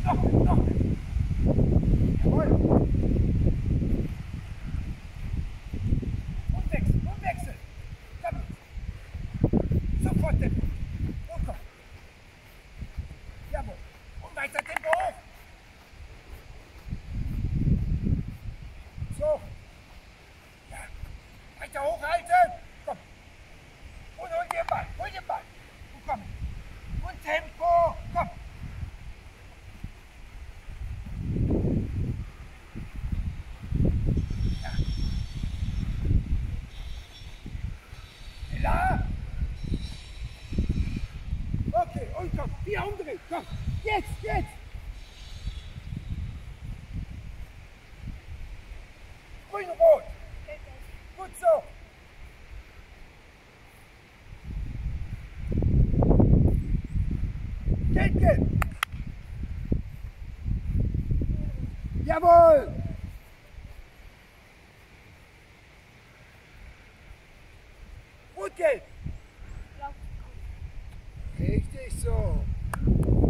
noch. Jawohl. Und wechseln. Komm. Sofort Tempo. Und komm. Jawohl. Und weiter Tempo hoch. So. Ja. Weiter hochhalten. Komm. Und hol dir den Ball. Und komm. Und Tempo. Komm. Ja. Schneller. Okay, und komm. Wieder umdrehen. Komm. Jetzt. Grün-Rot. Gut so. Gelb. Jawohl. Rot-Gelb. Richtig so.